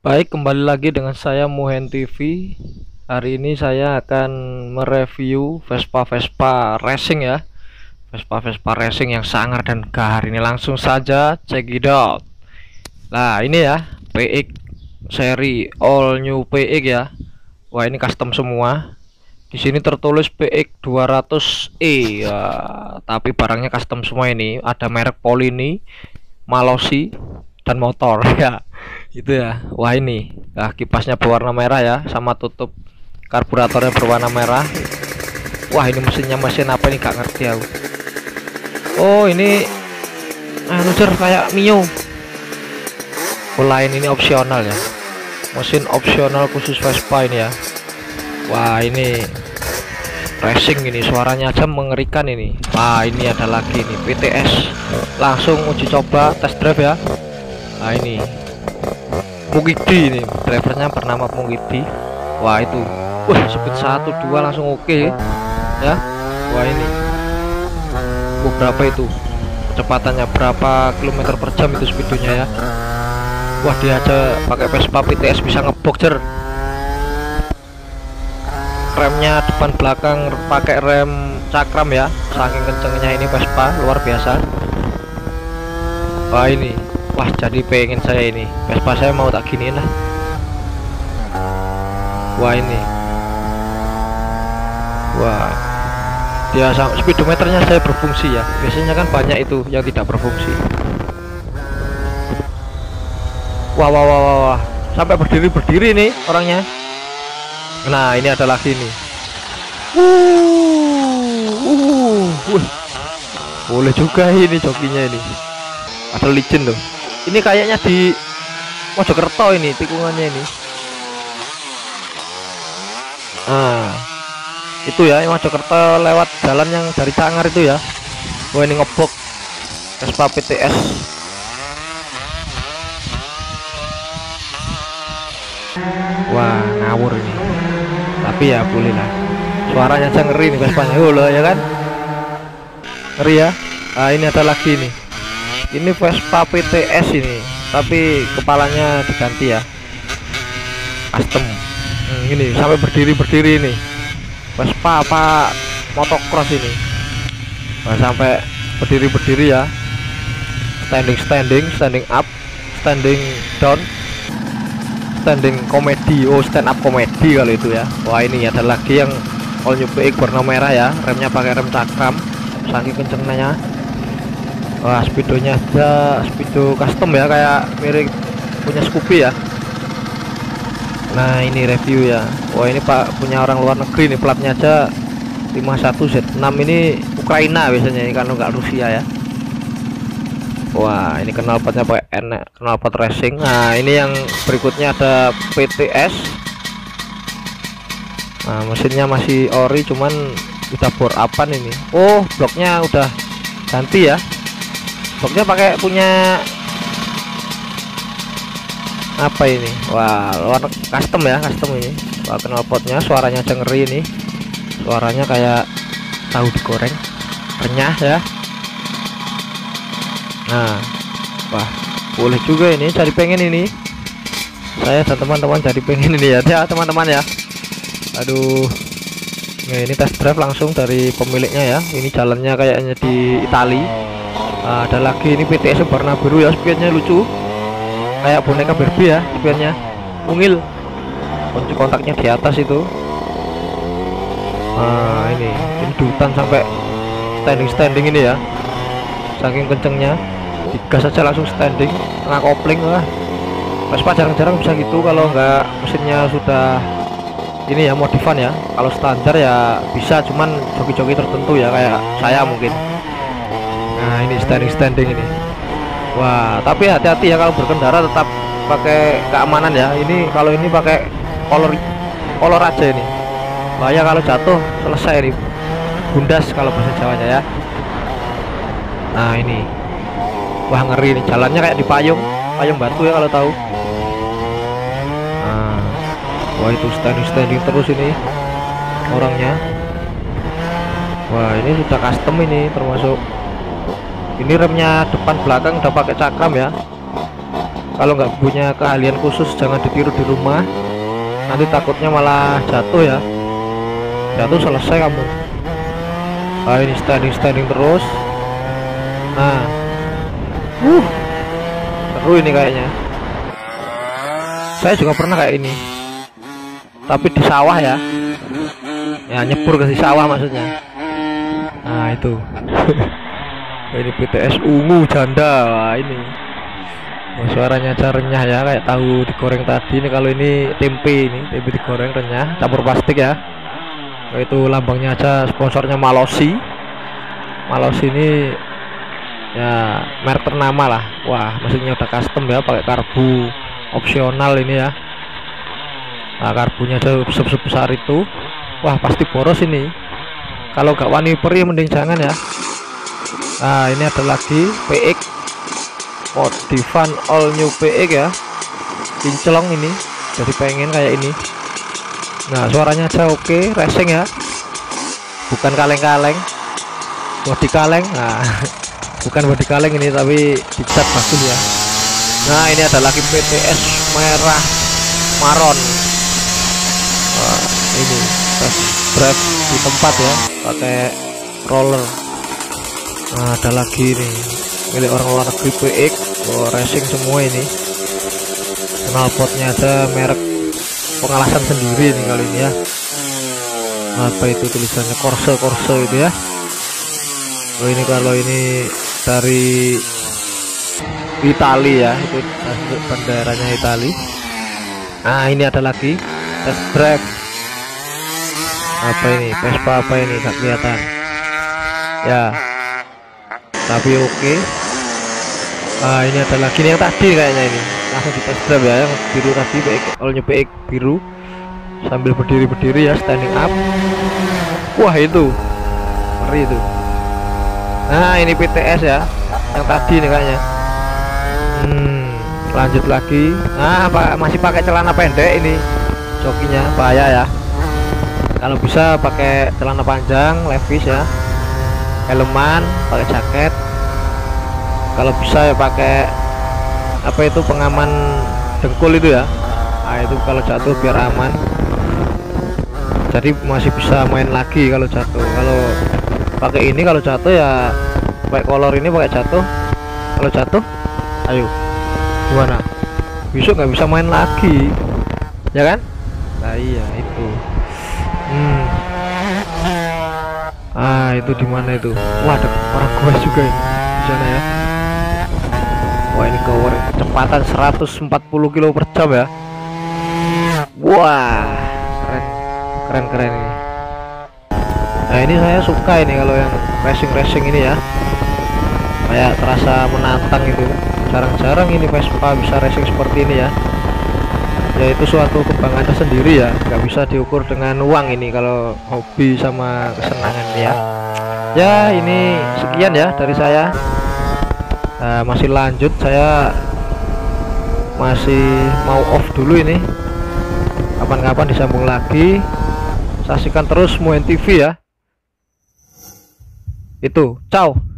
Baik, kembali lagi dengan saya Muhen TV. Hari ini saya akan mereview Vespa-Vespa racing ya. Vespa-Vespa racing yang sangar dan gahar ini, langsung saja check it out. Nah, ini ya, PX seri all new PX ya. Wah, ini custom semua. Di sini tertulis PX 200E ya, tapi barangnya custom semua ini. Ada merek Polini, Malossi dan motor ya. Itu ya. Wah, ini. Nah, kipasnya berwarna merah ya, sama tutup karburatornya berwarna merah. Wah, ini mesin apa ini, gak ngerti aku. Oh, ini kayak Mio. Oh, lain, ini opsional ya. Mesin opsional khusus Vespa ini ya. Wah, ini racing ini, suaranya aja mengerikan ini. Wah, ini ada lagi nih PTS. Langsung uji coba test drive ya. Nah, ini Mugidi, ini drivernya bernama Mugidi. Wah, itu speed 1 2 langsung oke ya. Wah, ini berapa itu kecepatannya, berapa kilometer per jam itu speednya ya. Wah, dia aja pakai Vespa PTS bisa ngeboxer. Remnya depan belakang pakai rem cakram ya, saking kencengnya ini Vespa, luar biasa. Wah, ini wah, jadi pengen saya ini Vespa saya mau tak giniin lah. Wah, ini wah, dia speedometernya saya berfungsi ya. Biasanya kan banyak itu yang tidak berfungsi. Wah, sampai berdiri nih orangnya. Nah, ini ada lagi nih. Boleh juga ini jokinya ini. Ada licin loh. Ini kayaknya di Mojokerto ini tikungannya ini. Nah, itu ya, Mojokerto lewat jalan yang dari Cangar itu ya. Wah, ini ngebok Vespa PTS. Wah, ngawur ini. Tapi ya boleh lah. Suaranya aja ngeri nih Vespanya. Loh ya kan? Ngeri ya. Nah, ini ada lagi nih. Ini Vespa PTS ini, tapi kepalanya diganti ya. Custom. Ini sampai berdiri ini. Vespa apa motocross ini. Nah, sampai berdiri ya. Standing up, standing down, standing komedi. Oh, stand up komedi kalau itu ya. Wah, ini ada lagi yang all new PX warna merah ya, remnya pakai rem cakram, saking kencengnya. Wah, speedonya ada speedo custom ya, kayak mirip punya Scoopy ya. Nah, ini review ya. Wah, ini Pak punya orang luar negeri nih, platnya aja 51Z6, ini Ukraina biasanya ini, kalau nggak Rusia ya. Wah, ini knalpotnya pakai knalpot racing. Nah, ini yang berikutnya ada PTS. Nah, mesinnya masih ori, cuman udah bore upan ini. Oh, bloknya udah ganti ya. Bloknya pakai punya apa ini? Wah, warna custom ya, custom ini. Wah, knalpotnya suaranya aja ngeri ini. Suaranya kayak tahu digoreng, renyah ya. Nah, wah, boleh juga ini, jadi pengen ini. Saya dan teman-teman jadi pengen ini ya, teman-teman ya. Aduh. Nah, ini test drive langsung dari pemiliknya ya. Ini jalannya kayaknya di Itali. Nah, ada lagi ini PTS warna biru ya, spionnya lucu. Kayak boneka Barbie ya, spionnya. Mungil. Kunci kontaknya di atas itu. Nah, ini di hutan sampai standing ini ya. Saking kencengnya. Digas aja langsung standing, tengah kopling. Lah, Vespa jarang-jarang bisa gitu kalau nggak mesinnya sudah ini ya, modifan ya. Kalau standar ya bisa, cuman joki-joki tertentu ya, kayak saya mungkin. Nah, ini standing ini. Wah, tapi hati-hati ya kalau berkendara, tetap pakai keamanan ya. Ini kalau ini pakai kolor aja ini. Bahaya kalau jatuh, selesai nih, bundas kalau bahasa Jawanya ya. Nah, ini wah, ngeri nih, jalannya kayak di payung batu ya kalau tahu. Nah, wah, itu standing terus ini orangnya. Wah, ini sudah custom ini, termasuk ini remnya depan belakang udah pakai cakram ya. Kalau nggak punya keahlian khusus jangan ditiru di rumah, nanti takutnya malah jatuh ya. Jatuh selesai kamu. Nah, ini standing terus. Nah, seru ini kayaknya. Saya juga pernah kayak ini, tapi di sawah ya. Ya nyebur ke di sawah maksudnya. Nah itu. Ini BTS ungu janda. Wah, ini. Oh, suaranya aja renyah ya, kayak tahu digoreng tadi. Ini kalau ini tempe, ini tempe digoreng renyah, campur plastik ya. Oh, itu lambangnya aja, sponsornya Malosi. Malosi ini ya merek ternama lah. Wah, mesinnya udah custom ya, pakai karbu opsional ini ya. Nah, karbunya aja sebesar itu. Wah, pasti boros ini. Kalau gak wani peri mending jangan ya. Nah, ini ada lagi PX modifan all new PX ya, kinclong ini, jadi pengen kayak ini. Nah, suaranya aja oke, racing ya, bukan kaleng-kaleng, body kaleng. Nah, bukan body kaleng ini, tapi dicat bagus ya. Nah, ini ada lagi PTS merah maron. Nah, ini test drive di tempat ya, pakai roller. Nah, ada lagi nih milik orang luar negeri PX. Oh, racing semua ini. Knalpotnya aja merek pengalasan sendiri nih kali ini ya. Apa itu tulisannya, Corse itu ya. Oh, ini kalau ini dari Italia ya, itu benderanya Italia. Nah, ini ada lagi test drive. Apa ini, Vespa apa ini, nggak kelihatan ya, tapi oke. Nah, ini ada lagi nih yang tadi kayaknya, ini langsung di test drive ya, yang biru tadi, all new PX biru, sambil berdiri ya, standing up. Wah, itu ngeri itu. Nah, ini PTS ya, yang tadi nih kayaknya. Lanjut lagi. Nah, masih pakai celana pendek ini jokinya, bahaya ya. Kalau bisa pakai celana panjang levis ya, helman, pakai jaket. Kalau bisa ya pakai apa itu, pengaman dengkul itu ya. Nah, itu kalau jatuh biar aman, jadi masih bisa main lagi kalau jatuh. Kalau pakai ini, kalau jatuh ya pakai kolor ini, pakai jatuh. Kalau jatuh, ayo gimana, besok nggak bisa main lagi ya kan. Nah, iya itu. Itu di mana itu? Wah, ada orang goes juga ini di sana ya. Wah, ini kecepatan 140 km per jam ya. Wah, keren ini. Nah, ini saya suka ini kalau yang racing ini ya, kayak terasa menantang itu. Jarang-jarang ini Vespa bisa racing seperti ini ya. Ya, itu suatu kebanggaan sendiri ya, nggak bisa diukur dengan uang ini kalau hobi sama kesenangan ya. Ya, ini sekian ya dari saya. Nah, masih lanjut, saya masih mau off dulu ini, kapan-kapan disambung lagi. Saksikan terus Moen TV ya. Itu, ciao.